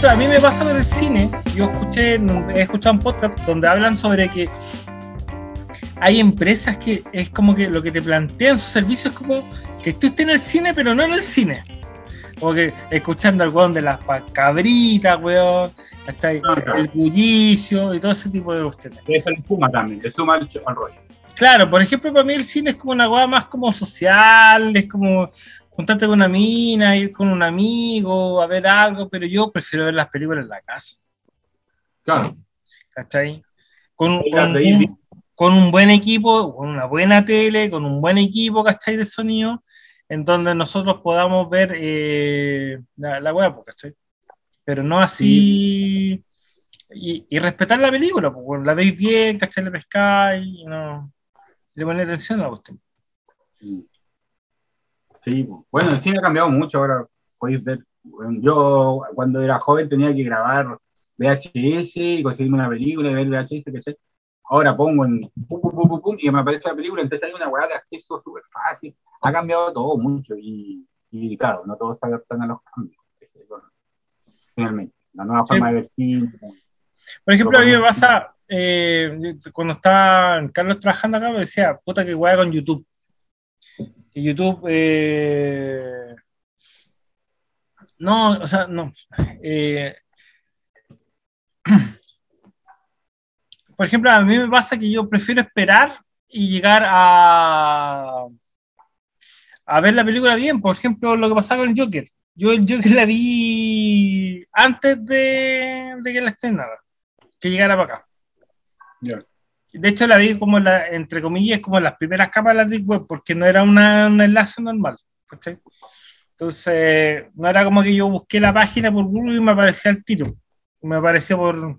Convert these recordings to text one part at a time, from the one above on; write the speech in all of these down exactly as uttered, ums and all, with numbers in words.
ejemplo, a mí me pasa con el cine. Yo escuché, he escuchado un podcast donde hablan sobre que hay empresas que es como que lo que te plantean sus servicios es como que tú estés en el cine, pero no en el cine. Como que escuchando al weón de las cabritas, weón, ¿cachai? Ah, claro. El bullicio y todo ese tipo de cuestiones. Eso le suma también, le suma al, al rollo. Claro, por ejemplo, para mí el cine es como una weá más como social, es como juntarte con una mina, ir con un amigo, a ver algo, pero yo prefiero ver las películas en la casa, Claro. ¿cachai? Con, Ahí con, la reí, un, con un buen equipo, con una buena tele, con un buen equipo, ¿cachai? De sonido, en donde nosotros podamos ver eh, la, la weá, pues, ¿cachai? Pero no así... Y, y respetar la película, pues, bueno, la veis bien, ¿cachai? Le pescáis, y no... Le ponéis atención a la cuestión. Sí, bueno, el cine ha cambiado mucho ahora. Podéis ver, bueno, yo cuando era joven tenía que grabar V H S y conseguirme una película y ver V H S, que sé. Ahora pongo en pum, pum, pum, pum, pum, y me aparece la película, entonces hay una weá de acceso súper fácil. Ha cambiado todo mucho y, y claro, no todos se adaptan a los cambios. Bueno, finalmente, la nueva forma Sí. de ver cine. Por ejemplo, a mí me pasa, eh, cuando estaba Carlos trabajando acá, me decía, puta que weá con YouTube. Y YouTube, eh, no, o sea, no. Eh, por ejemplo, a mí me pasa que yo prefiero esperar y llegar a, a ver la película bien. Por ejemplo, lo que pasaba con el Joker. Yo el Joker la vi antes de, de que la estrenara, que llegara para acá. Yeah. De hecho, la vi como, la, entre comillas, como en las primeras capas de la Deep Web, porque no era una, un enlace normal. ¿Cachai? Entonces, no era como que yo busqué la página por Google y me aparecía el tiro. Me apareció por...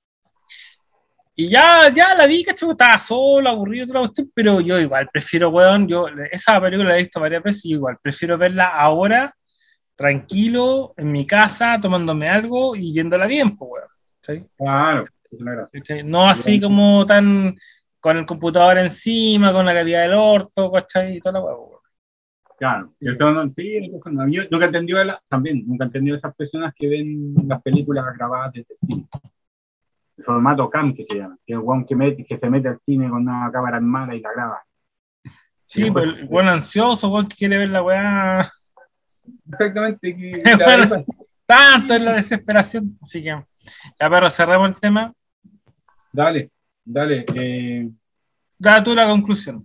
Y ya, ya la vi, ¿cachai? Estaba solo, aburrido, otra cuestión, pero yo igual prefiero, weón, yo esa película la he visto varias veces y igual prefiero verla ahora, tranquilo, en mi casa, tomándome algo y viéndola bien, pues, weón. ¿Sí? Claro, es una gracia. ¿Sí? No así como tan con el computador encima, con la calidad del orto, ¿cachai? Y toda la weón. Claro, sí, no, sí, no, yo nunca he entendido la, también, nunca he entendido esas personas que ven las películas grabadas desde el cine. El formato cam que se llama, que es el weón que, mete, que se mete al cine con una cámara en mala y la graba. Sí, después, pues el weón ansioso, weón que quiere ver la weá. Exactamente. Que, bueno, tanto es la desesperación. Así que, ya, pero cerramos el tema. Dale, dale. Eh, Da tú la conclusión.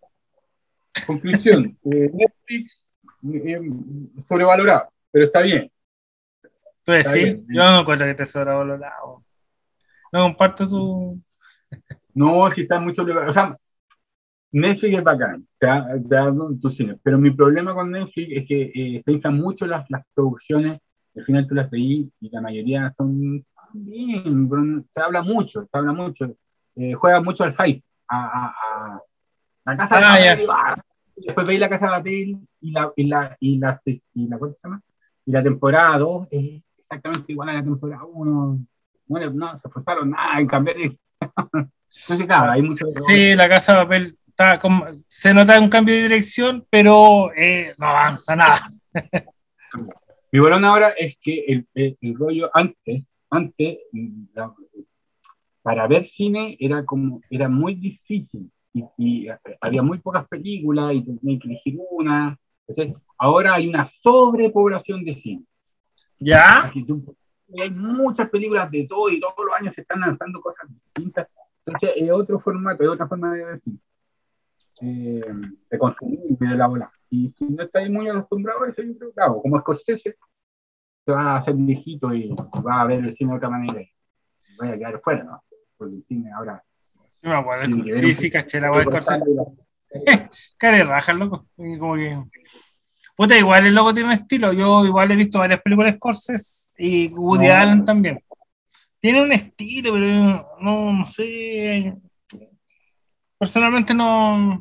Conclusión, eh, Netflix eh, sobrevalorado, pero está bien. Tú decís, bien, yo no encuentro que esté sobrevalorado. No comparto tu... No, si está mucho... O sea, Netflix es bacán, te da, te da tu cine, pero mi problema con Netflix es que eh, se inflan mucho las, las producciones, al final tú las veís y la mayoría son bien, se habla mucho, se habla mucho, eh, juega mucho al hype, a, a, a la Casa ah, de Papel, ah, y después veis la Casa de Papel y la, y la, y la, y la, y la, ¿cómo se llama? Y la temporada dos es exactamente igual a la temporada uno, no, no se esforzaron nada en cambiar el... Entonces, claro, hay mucho... Sí, la Casa de Papel está como, se nota un cambio de dirección, pero eh, no avanza nada. Mi balón ahora es que el, el, el rollo antes, antes la, para ver cine era como era muy difícil y, y había muy pocas películas y tenía que elegir una. Entonces, ahora hay una sobrepoblación de cine. ¿Ya? Aquí tú, hay muchas películas de todo y todos los años se están lanzando cosas distintas. Entonces, es otro formato, es otra forma de ver cine. Eh, de consumir y de elaborar. Y si no estáis muy acostumbrados a eso, yo creo que claro, como Scorsese, te vas a hacer viejito y vas a ver el cine de otra manera y vaya a quedar fuera, ¿no? Porque el cine ahora... Sí, me acuerdo. Sí, sí, caché la voy a Scorsese. Care raja, loco. Como que... Puta, igual el loco tiene un estilo. Yo igual he visto varias películas de Scorsese y Woody no. Allen también. Tiene un estilo, pero no, no sé... Personalmente no...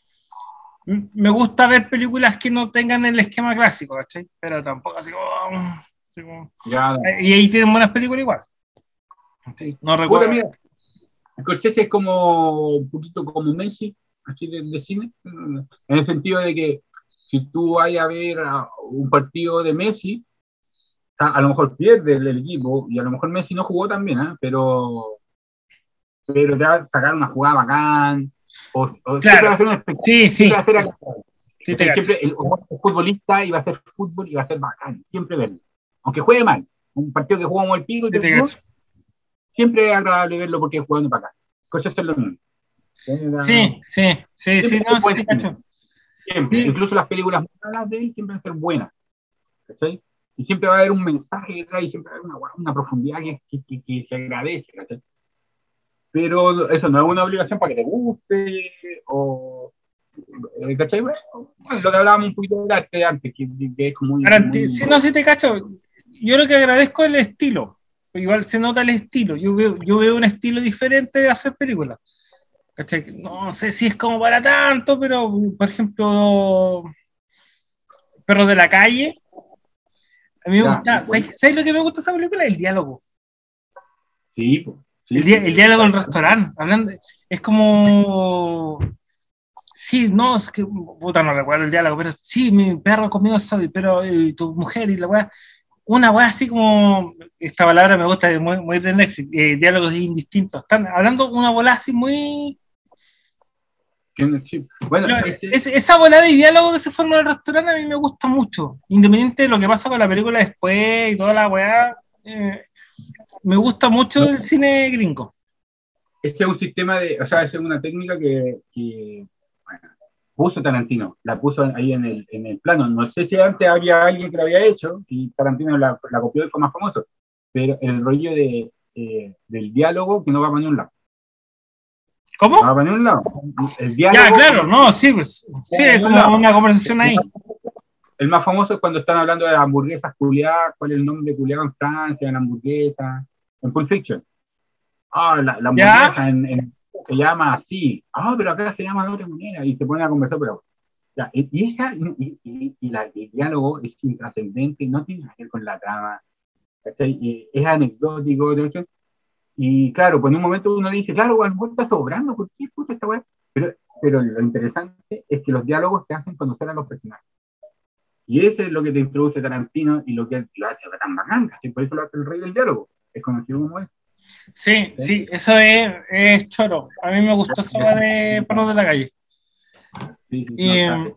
Me gusta ver películas que no tengan el esquema clásico, ¿cachai? Pero tampoco así como... Así como... Ya, y ahí tienen buenas películas igual. Sí, no recuerdo. Mira, Scorsese es como un poquito como Messi, así de, de cine, en el sentido de que si tú vas a ver un partido de Messi, sea, a lo mejor pierde el, el equipo, y a lo mejor Messi no jugó también, ¿eh? pero, pero te va a sacar una jugada bacán, o, o claro. va a hacer un espectáculo. Sí, sí. Va a hacer sí te siempre el, el futbolista iba a hacer fútbol y va a ser bacán, siempre verlo. Aunque juegue mal, un partido que jugamos el pico, sí, fútbol, siempre es agradable verlo porque es jugando para acá. Cosas son lo mismo. Sí, sí, sí, sí, no, sí, te cacho. Siempre, sí. Incluso las películas malas de él siempre van a ser buenas. ¿Cachai? Y siempre va a haber un mensaje detrás y siempre va a haber una, una profundidad que, que, que, que se agradece. ¿Cachai? Pero eso no es una obligación para que te guste o... ¿Cachai? Bueno, lo que hablábamos un poquito del arte antes, que, que es como... Muy, muy... Si no, si te cacho, yo lo que agradezco es el estilo. Igual se nota el estilo. Yo veo, yo veo un estilo diferente de hacer películas. ¿Cachai? No sé si es como para tanto, pero por ejemplo, Perros de la Calle, a mí me ya, gusta, bueno. ¿sabes, ¿sabes lo que me gusta de esa película? El diálogo. Sí, pues. Sí, el, di el diálogo en el restaurante, hablando, es como, sí, no, es que, puta, no recuerdo el diálogo, pero sí, mi perro conmigo soy, pero y tu mujer y la weá, una weá así como, esta palabra me gusta, muy, muy de Netflix, eh, diálogos indistintos, están hablando una bola así muy... Bueno, no, ese... es, esa bola de diálogo que se forma en el restaurante a mí me gusta mucho, independiente de lo que pasa con la película después y toda la weá, eh, me gusta mucho no. el cine gringo. Este es un sistema de, o sea, es una técnica que, que bueno, puso Tarantino, la puso ahí en el, en el plano. No sé si antes había alguien que lo había hecho y Tarantino la, la copió y fue más famoso, pero el rollo de, eh, del diálogo que no va para ningún lado. ¿Cómo? No va para ningún lado. El diálogo, ya, claro, no, sí, pues, sí, es como lado. Una conversación ahí. El más famoso es cuando están hablando de las hamburguesas culiadas, cuál es el nombre culiado en Francia, en la hamburguesa, en Pulp Fiction. Ah, la, la hamburguesa en, en, se llama así. Ah, pero acá se llama de otra manera. Y se ponen a conversar, pero... Ya, y, esa, y, y, y la, el diálogo es intrascendente, no tiene que ver con la trama. ¿Cachai? Es anecdótico. ¿no? Y claro, pues en un momento uno dice, claro, a lo mejor está sobrando, ¿por qué puso esta weá? Pero, pero lo interesante es que los diálogos te hacen conocer a los personajes. Y eso es lo que te introduce Tarantino y lo que lo hace tan bacán, ¿sí? Por eso lo hace el rey del diálogo. Es conocido como es. Sí, sí, sí, eso es, es choro. A mí me gustó esa de Perros de la Calle. Sí, sí, y, no,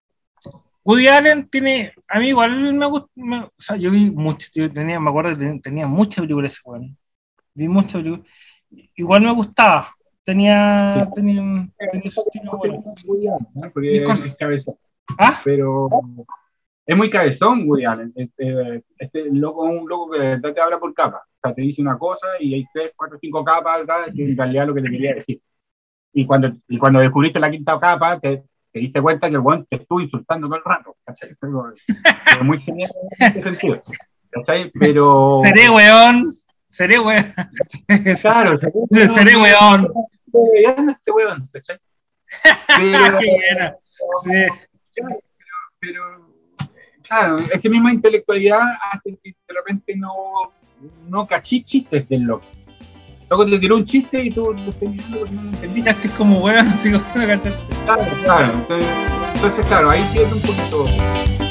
Woody Allen tiene, a mí igual me gusta, me, o sea, yo vi mucho, yo tenía, me acuerdo que tenía muchas películas, bueno, vi muchas películas, igual me gustaba, tenía, sí. tenía, un, tenía su estilo bueno. Porque es, es cabezón. ¿Ah? Pero es muy cabezón, Woody Allen. Este, este loco es un loco que te habla por capas. O sea, te dice una cosa y hay tres, cuatro, cinco capas, ¿verdad? Que en realidad es lo que te quería decir. Y cuando, y cuando descubriste la quinta capa, te, te diste cuenta que el weón te estuvo insultando todo el rato. ¿Cachai? Pero, pero muy genial en ese sentido. ¿Cachai? Pero... Seré weón. Seré weón. Claro, seré, seré weón. Este weón, ¿cachai? Pero, qué buena. Sí. Pero, pero, claro, esa misma intelectualidad hace que de repente no, no cachí chistes del loco. Luego te tiró un chiste y tú lo estás mirando porque no lo entendiste. Este es como weón, así como no cachaste. Claro, claro. Entonces, entonces, claro, ahí pierde un poquito.